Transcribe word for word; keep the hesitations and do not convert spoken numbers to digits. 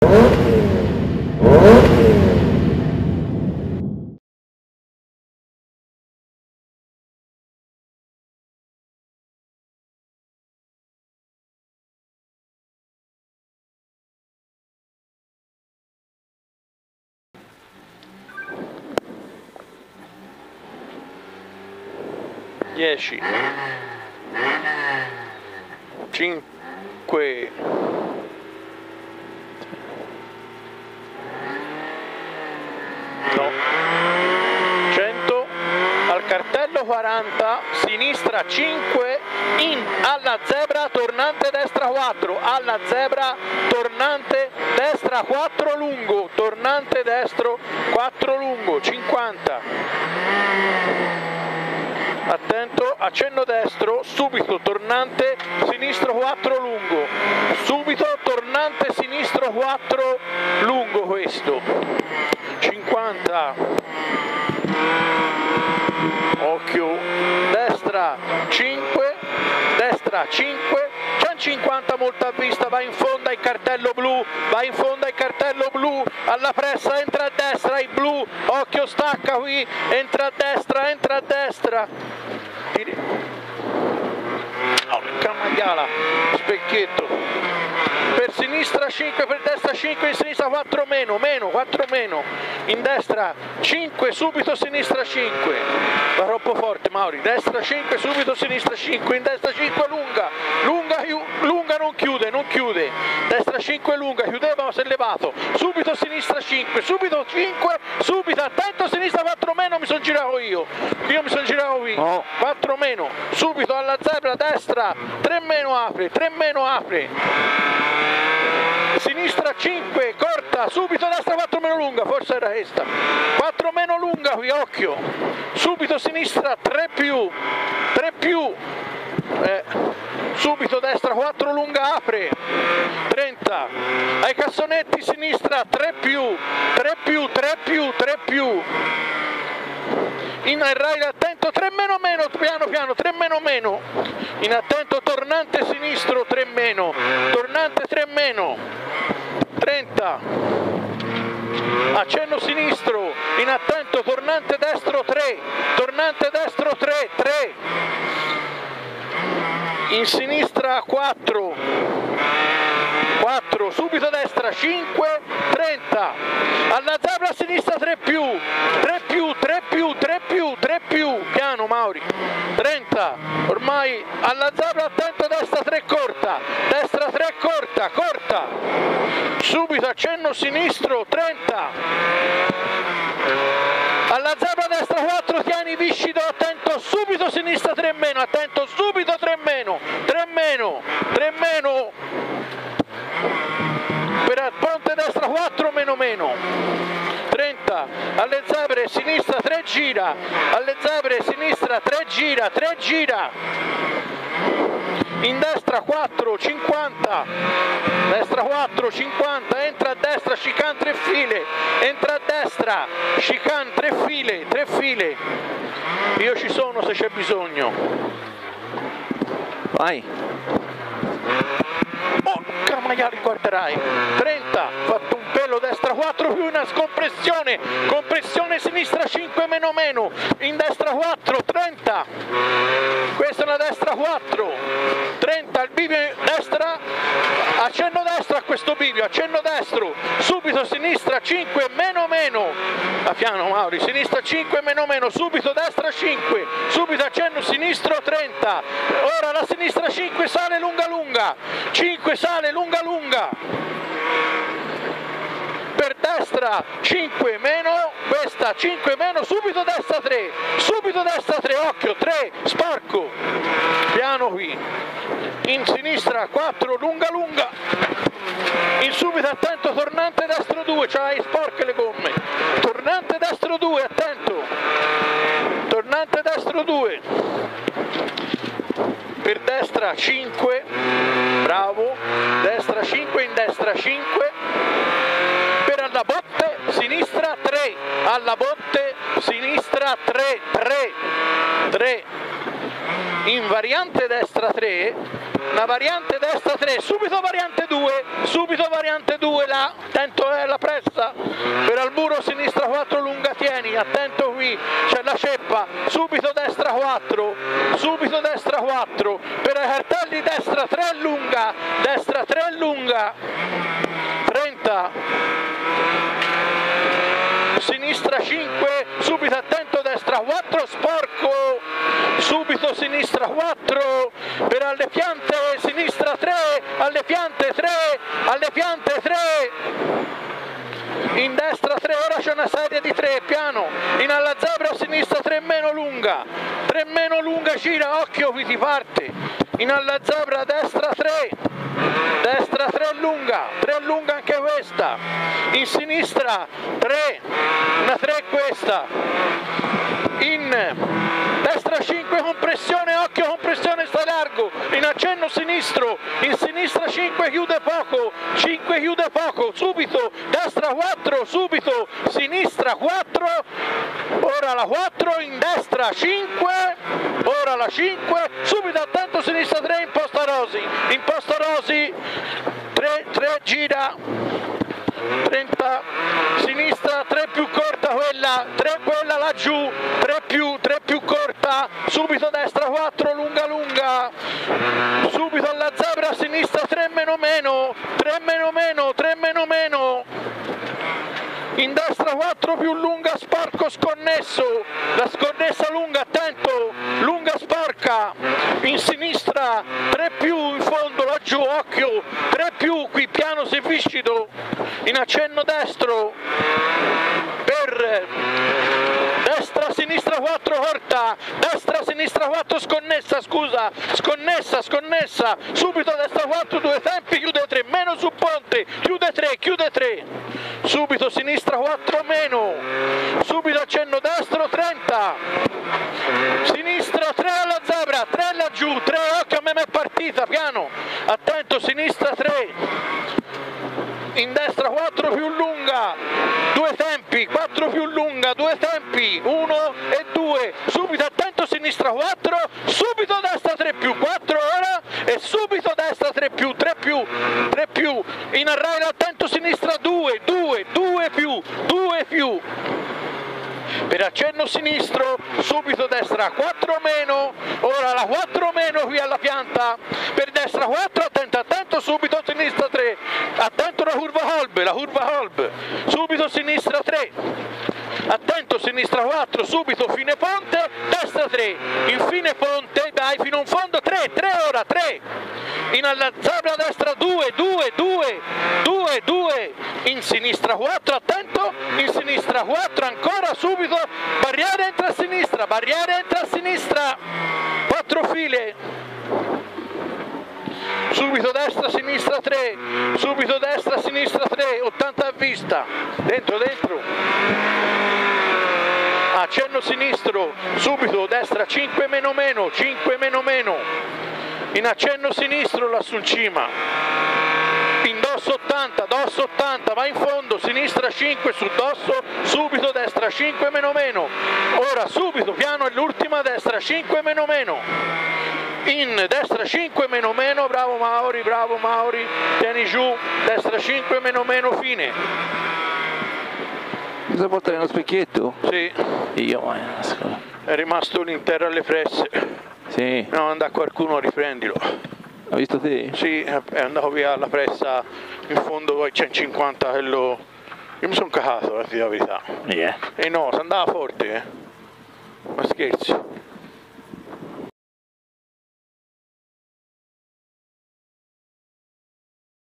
dieci, cinque, no, cento, al cartello quaranta, sinistra cinque, in, alla zebra, tornante destra quattro, alla zebra, tornante destra quattro lungo, tornante destro quattro lungo, cinquanta. Attento, accenno destro, subito tornante sinistro quattro lungo, subito tornante sinistro quattro lungo questo, cinquanta, occhio, destra cinque, destra cinque, centocinquanta molto a vista, va in fondo al cartello blu, va in fondo al cartello blu, alla pressa, entra a destra, il blu, occhio stacca qui, entra a destra, entra a destra. Porca maiala, specchietto, per sinistra cinque, per destra cinque, in sinistra quattro meno, meno, quattro meno, in destra cinque, subito sinistra cinque, va troppo forte Mauri, destra cinque, subito sinistra cinque, in destra cinque lunga, lunga, lunga non chiude, non chiude, destra cinque lunga, chiudeva ma si è levato, subito sinistra cinque, subito cinque, subito, attento sinistra quattro meno, mi sono girato io, io mi sono girato qui, no. quattro meno, subito alla zebra, destra, tre meno apre, tre meno apre, sinistra cinque, corta, subito destra quattro meno lunga, forse era questa, quattro meno lunga qui, occhio, subito sinistra tre più, tre più, eh, subito destra quattro lunga apre, trenta, ai cassonetti sinistra tre più, tre più, tre più, tre più, in rail attento, tre meno meno, piano piano, tre meno meno, in attento tornante sinistro tre meno, tornante tre meno, trenta, accenno sinistro, in attento tornante destro tre, tornante destro tre, tre, in sinistra quattro, quattro, subito destra cinque, trenta, alla zebra a sinistra tre più, tre più, tre più, tre più, tre più, piano Mauri, trenta, ormai alla zebra attento destra tre corta, destra tre corta, corta, subito accenno sinistro trenta, alla zebra destra quattro, tieni viscido, attento, subito sinistra tre meno, attento, subito tre meno, tre meno, tre meno, per ponte destra quattro meno meno, trenta, alle zebre sinistra tre gira, alle zebre sinistra tre gira, tre gira, in destra quattro, cinquanta, destra quattro, cinquanta, entra a destra, chicane tre file, entra a destra, chicane tre file, tre file, io ci sono se c'è bisogno, vai. Porca maiale, guarderai, trenta, fatto un pelo, destra quattro più una scompressione, compressione sinistra cinque meno meno, in destra quattro, trenta, questa è una destra quattro, trenta, il bivio destra, accenno destro a questo bivio, accenno destro, subito sinistra cinque meno meno, a piano Mauri, sinistra cinque meno meno, subito destra cinque, subito accenno sinistro trenta, ora la sinistra cinque sale lunga lunga, cinque sale lunga lunga, per destra cinque meno, questa cinque meno, subito destra tre, subito destra tre, occhio, tre, sporco, piano qui, in sinistra quattro, lunga lunga, in subito attento, tornante destro due, c'hai sporche le gomme, tornante destro due, attento, tornante destro due, per destra cinque, bravo, destra cinque, in destra cinque, per alla botte, sinistra tre, alla botte, sinistra tre, tre, tre, in variante destra tre, una variante destra tre, subito variante due, subito variante due là, destra, destra tre lunga, trenta, sinistra cinque, subito attento, destra quattro, sporco, subito sinistra quattro, per alle piante, sinistra tre, alle piante tre, alle piante tre, in destra tre, ora c'è una serie di tre, piano, in alla zebra, sinistra tre meno lunga, tre meno lunga, gira, occhio chi ti parte, in alla zebra, destra tre, destra tre lunga, tre lunga anche questa, in sinistra tre, una tre questa, in destra cinque, compressione, occhio, compressione, sta largo, in accenno sinistro, in sinistra cinque, chiude poco, cinque chiude poco, subito, destra quattro, subito, sinistra quattro, ora la quattro, in destra cinque, ora la cinque, subito attento, sinistra tre, imposta Rosi, imposta Rosi, tre, tre, gira, trenta, sinistra tre più corta quella, tre quella laggiù, tre più, tre più corta, subito destra quattro, lunga lunga, subito alla zebra, sinistra tre meno meno, tre meno meno, tre meno meno, in destra quattro più lunga, sporco sconnesso, la sconnessa lunga, attento, lunga sporca, in sinistra tre più in fondo laggiù, occhio, tre più qui piano si viscido, in accenno destro, per destra sinistra quattro corta, destra sinistra quattro sconnessa, scusa, sconnessa, sconnessa, subito destra quattro, due tempi, chiude tre, meno su ponte, chiude tre, chiude tre, subito sinistra quattro meno, subito accenno destro trenta, sinistra tre alla zebra, tre laggiù, tre, occhio a me mi è partita, piano, attento, sinistra tre, in destra quattro più lunga, due tempi, quattro più lunga, due tempi, uno e due, subito attento, sinistra quattro, subito destra tre più, quattro ora, e subito destra tre più, tre più, tre più, in arraio attento, sinistra due, due, due più, due più, per accenno sinistro, subito destra quattro meno, ora la quattro meno qui alla pianta, per destra quattro, attento, attento, subito sinistra tre, attento la curva Holb, la curva Holb, subito sinistra tre, attento sinistra quattro, subito fine ponte, destra tre, in fine ponte, dai fino in fondo, tre, tre ora, tre, in alla zebra destra due, due, due, due, due, in sinistra quattro, attento, in sinistra quattro, ancora subito, barriere entra a sinistra, barriere entra a sinistra, quattro file, subito destra sinistra tre, subito destra sinistra tre, ottanta a vista, dentro dentro, accenno sinistro, subito destra cinque meno meno, cinque meno meno, in accenno sinistro là sul cima, in dosso ottanta, dosso ottanta, va in fondo, sinistra cinque su dosso, subito destra cinque meno meno, ora subito piano è l'ultima, destra cinque meno meno, in destra cinque meno meno, bravo Mauri, bravo Mauri, tieni giù, destra cinque meno meno, fine. Cosa portare nello specchietto? Sì. Io, ma nascosto. È rimasto l'intero alle presse. Sì. No, andà qualcuno, riprendilo. Hai visto te? Sì, è andato via alla pressa, in fondo poi c'è cinquanta quello. Io mi sono cagato, a dire la verità. Yeah. E no, si andava forte, eh. Ma scherzi.